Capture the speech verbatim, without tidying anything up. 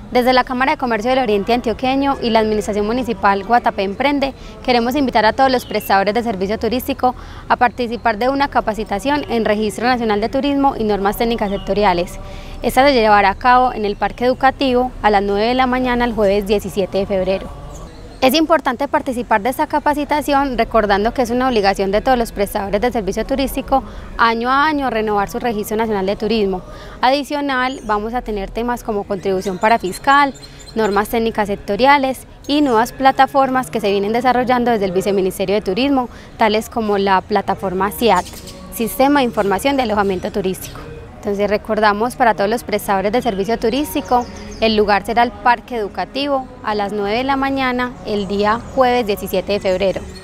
Desde la Cámara de Comercio del Oriente Antioqueño y la Administración Municipal Guatapé Emprende, queremos invitar a todos los prestadores de servicio turístico a participar de una capacitación en Registro Nacional de Turismo y normas técnicas sectoriales. Esta se llevará a cabo en el Parque Educativo a las nueve de la mañana el jueves diecisiete de febrero. Es importante participar de esta capacitación recordando que es una obligación de todos los prestadores de servicio turístico año a año renovar su Registro Nacional de Turismo. Adicional, vamos a tener temas como contribución para fiscal, normas técnicas sectoriales y nuevas plataformas que se vienen desarrollando desde el Viceministerio de Turismo, tales como la plataforma S I A T, Sistema de Información de Alojamiento Turístico. Entonces recordamos para todos los prestadores de servicio turístico, el lugar será el Parque Educativo a las nueve de la mañana el día jueves diecisiete de febrero.